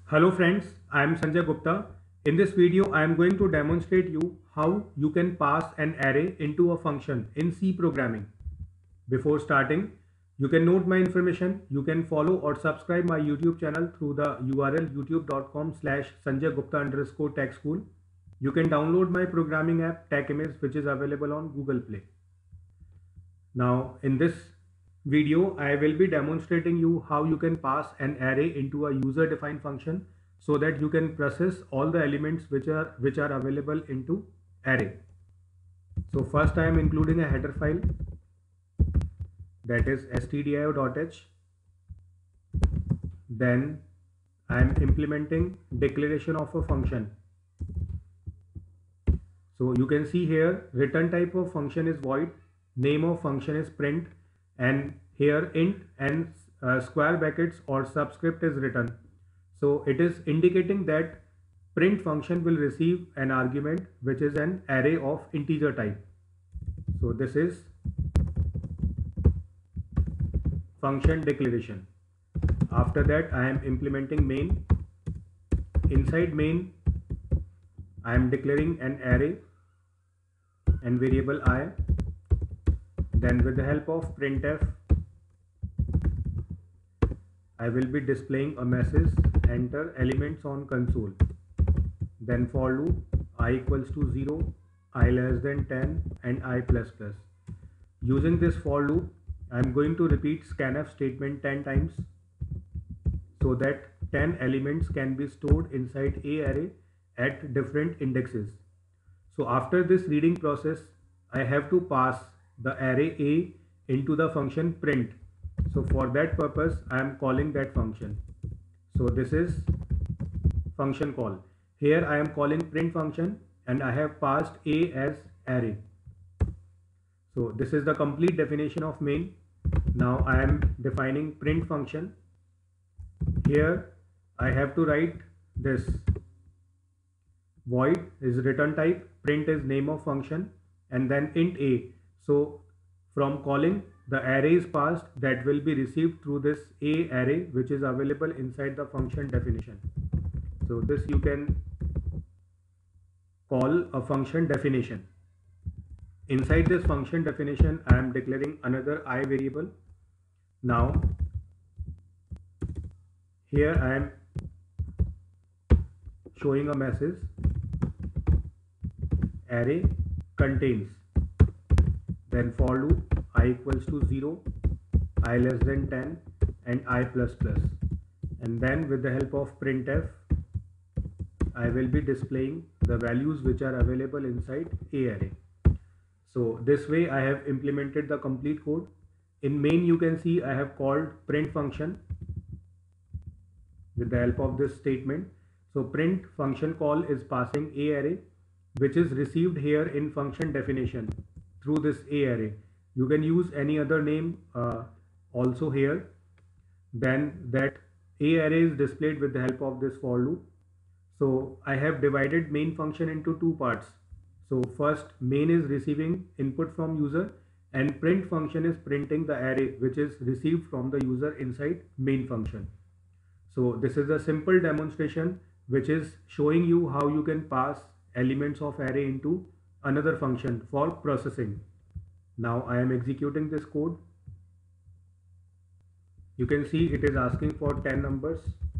Hello friends, I am Sanjay Gupta. In this video, I am going to demonstrate you how you can pass an array into a function in C programming. Before starting, you can note my information. You can follow or subscribe my YouTube channel through the URL youtube.com/sanjaygupta_tech school. You can download my programming app TechImage, which is available on Google Play. Now in this video I will be demonstrating you how you can pass an array into a user defined function so that you can process all the elements which are available into array. So first I am including a header file, that is stdio.h. Then I am implementing declaration of a function. So you can see here return type of function is void, name of function is print, and here int and square brackets or subscript is written. So it is indicating that print function will receive an argument which is an array of integer type. So this is function declaration. After that I am implementing main. Inside main I am declaring an array and variable I. Then with the help of printf I will be displaying a message, enter elements on console. Then for loop I equals to 0, I less than 10 and I plus plus. Using this for loop I am going to repeat scanf statement 10 times so that 10 elements can be stored inside a array at different indexes. So after this reading process I have to pass the array A into the function print. So for that purpose I am calling that function. So this is function call. Here I am calling print function and I have passed A as array. So this is the complete definition of main. Now I am defining print function. Here I have to write this: void is return type, print is name of function, and then int A. So from calling, the array is passed that will be received through this A array which is available inside the function definition. So this you can call a function definition. Inside this function definition I am declaring another I variable. Now here I am showing a message: array contains. Then for loop I equals to 0, I less than 10 and I plus plus. And then with the help of printf I will be displaying the values which are available inside A array. So this way I have implemented the complete code. In main you can see I have called print function with the help of this statement. So print function call is passing A array which is received here in function definition through this A array. You can use any other name also here. Then that A array is displayed with the help of this for loop. So I have divided main function into two parts. So first main is receiving input from user and print function is printing the array which is received from the user inside main function. So this is a simple demonstration which is showing you how you can pass elements of array into another function for processing. Now I am executing this code. You can see it is asking for 10 numbers.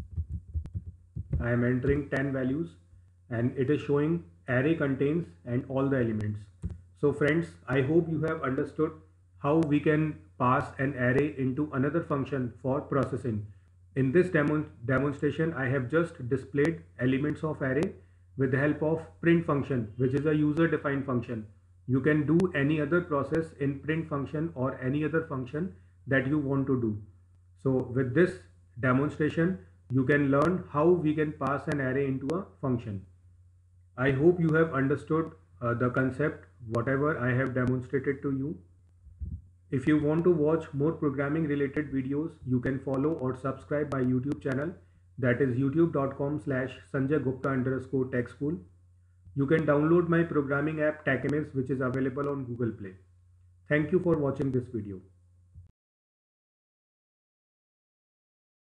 I am entering 10 values and it is showing array contains and all the elements. So friends, I hope you have understood how we can pass an array into another function for processing. In this demonstration I have just displayed elements of array with the help of print function, which is a user defined function. You can do any other process in print function or any other function that you want to do. So with this demonstration you can learn how we can pass an array into a function. I hope you have understood the concept whatever I have demonstrated to you. If you want to watch more programming related videos, you can follow or subscribe my YouTube channel, that is youtube.com/sanjaygupta_tech school. You can download my programming app TechImage which is available on Google Play. Thank you for watching this video.